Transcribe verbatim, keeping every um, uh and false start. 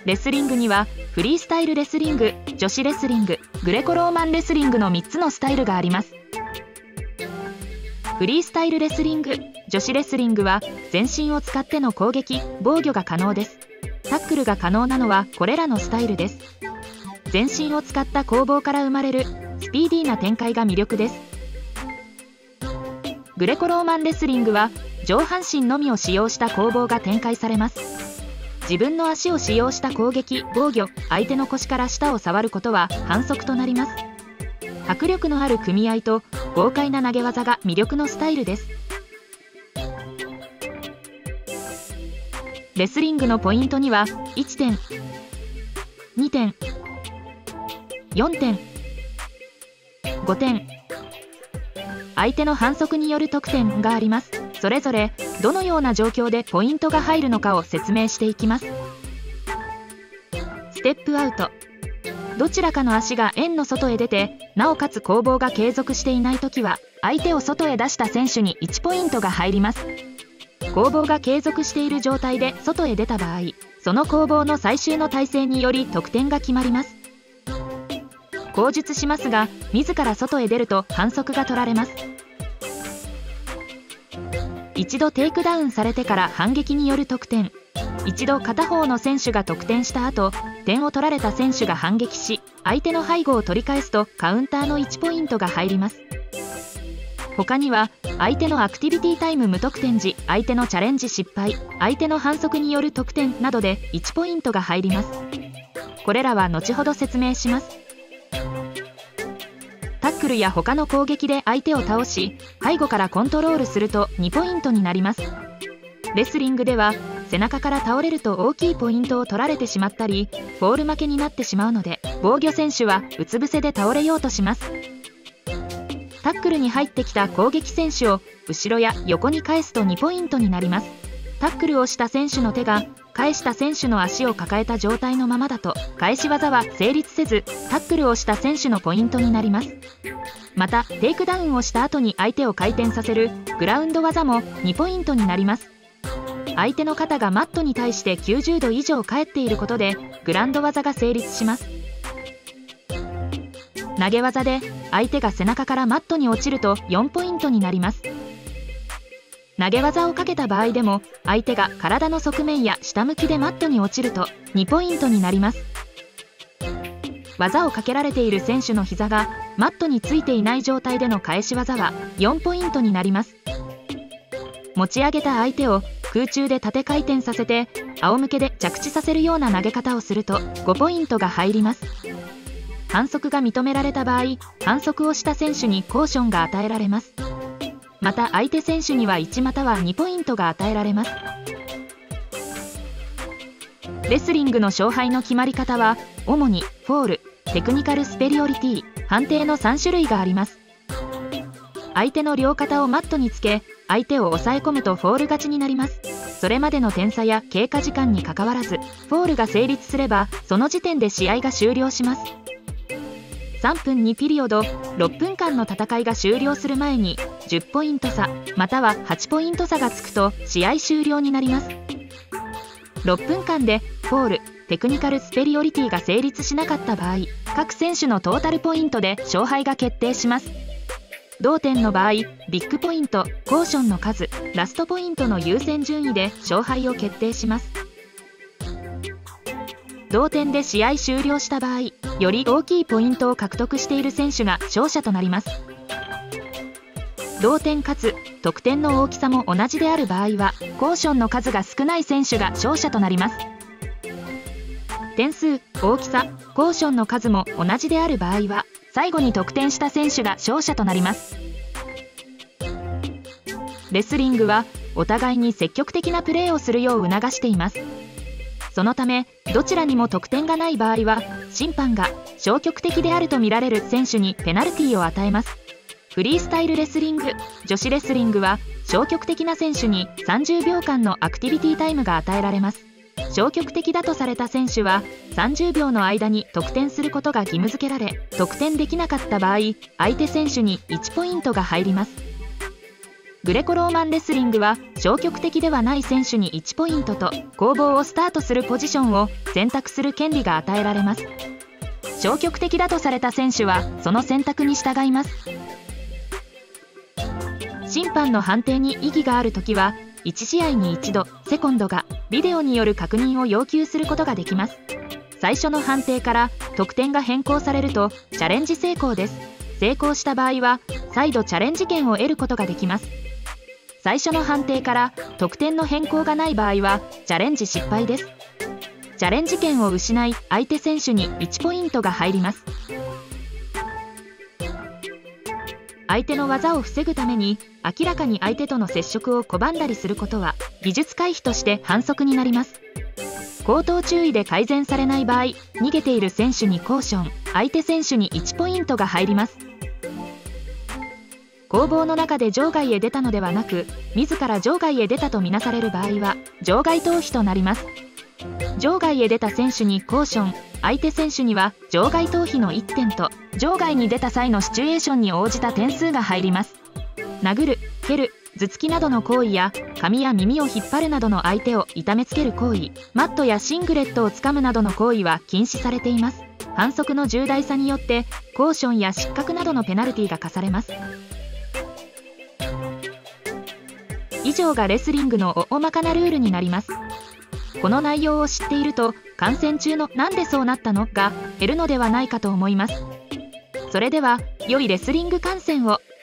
レスリングにはフリースタイルレスリング、女子レスリング、グレコローマンレスリングのみっつのスタイルがあります。フリースタイルレスリング、女子レスリングは全身を使っての攻撃・防御が可能です。タックルが可能なのはこれらのスタイルです。全身を使った攻防から生まれるスピーディーな展開が魅力です。グレコローマンレスリングは上半身のみを使用した攻防が展開されます。自分の足を使用した攻撃・防御、相手の腰から下を触ることは反則となります。迫力のある組み合いと豪快な投げ技が魅力のスタイルです。レスリングのポイントにはいってん、にてん、よんてん、ごてん、相手の反則による得点があります。それぞれどのような状況でポイントが入るのかを説明していきます。ステップアウト。どちらかの足が円の外へ出て、なおかつ攻防が継続していないときは、相手を外へ出した選手にいちポイントが入ります。攻防が継続している状態で外へ出た場合、その攻防の最終の体勢により得点が決まります。口述しますが、自ら外へ出ると反則が取られます。一度テイクダウンされてから反撃による得点。一度片方の選手が得点した後、点を取られた選手が反撃し、相手の背後を取り返すとカウンターのいちポイントが入ります。他には相手のアクティビティタイム無得点時、相手のチャレンジ失敗、相手の反則による得点などでいちポイントが入ります。これらは後ほど説明します。タックルや他の攻撃で相手を倒し、背後からコントロールするとにポイントになります。レスリングでは背中から倒れると大きいポイントを取られてしまったり、フォール負けになってしまうので、防御選手はうつ伏せで倒れようとします。タックルに入ってきた攻撃選手を後ろや横に返すとにポイントになります。タックルをした選手の手が返した選手の足を抱えた状態のままだと返し技は成立せず、タックルをした選手のポイントになります。またテイクダウンをした後に相手を回転させるグラウンド技もにポイントになります。相手の肩がマットに対してきゅうじゅうど以上返っていることでグラウンド技が成立します。投げ技で相手が背中からマットに落ちるとよんポイントになります。投げ技をかけた場合でも相手が体の側面や下向きでマットに落ちるとにポイントになります。技をかけられている選手の膝がマットについていない状態での返し技はよんポイントになります。持ち上げた相手を空中で縦回転させて仰向けで着地させるような投げ方をするとごポイントが入ります。反則が認められた場合、反則をした選手にコーションが与えられます。また相手選手にはいちまたはにポイントが与えられます。レスリングの勝敗の決まり方は主にフォール、テクニカルスペリオリティ、判定のさん種類があります。相手の両肩をマットにつけ相手を抑え込むとフォール勝ちになります。それまでの点差や経過時間にかかわらずフォールが成立すればその時点で試合が終了します。さんぷんにピリオド、ろっぷんかんの戦いが終了する前にじゅっポイント差またははちポイント差がつくと試合終了になります。ろっぷんかんでフォール、テクニカルスペリオリティが成立しなかった場合、各選手のトータルポイントで勝敗が決定します。同点の場合、ビッグポイント、コーションの数、ラストポイントの優先順位で勝敗を決定します。同点で試合終了した場合、より大きいポイントを獲得している選手が勝者となります。同点かつ得点の大きさも同じである場合は、コーションの数が少ない選手が勝者となります。点数、大きさ、コーションの数も同じである場合は、最後に得点した選手が勝者となります。レスリングはお互いに積極的なプレーをするよう促しています。そのためどちらにも得点がない場合は審判が消極的であるとみられる選手にペナルティーを与えます。フリースタイルレスリング、女子レスリングは消極的な選手にさんじゅうびょうかんのアクティビティタイムが与えられます。消極的だとされた選手はさんじゅうびょうの間に得点することが義務付けられ、得点できなかった場合相手選手にいちポイントが入ります。 グレコローマンレスリングは消極的ではない選手にいちポイントと攻防をスタートするポジションを選択する権利が与えられます。消極的だとされた選手はその選択に従います。審判の判定に異議があるときは、いち試合に一度セコンドがビデオによる確認を要求することができます。最初の判定から得点が変更されるとチャレンジ成功です。成功した場合は再度チャレンジ権を得ることができます。最初の判定から得点の変更がない場合はチャレンジ失敗です。チャレンジ権を失い相手選手にいちポイントが入ります。相手の技を防ぐために明らかに相手との接触を拒んだりすることは技術回避として反則になります。口頭注意で改善されない場合、逃げている選手にコーション、相手選手にいちポイントが入ります。攻防の中で場外へ出たのではなく、自ら場外へ出たとみなされる場合は場外逃避となります。場外へ出た選手にコーション、相手選手には場外逃避のいってんと場外に出た際のシチュエーションに応じた点数が入ります。殴る、蹴る、頭突きなどの行為や髪や耳を引っ張るなどの相手を痛めつける行為、マットやシングレットをつかむなどの行為は禁止されています。反則の重大さによってコーションや失格などのペナルティが課されます。以上がレスリングの大まかなルールになります。この内容を知っていると観戦中のなんでそうなったのが減るのではないかと思います。それでは良いレスリング観戦を。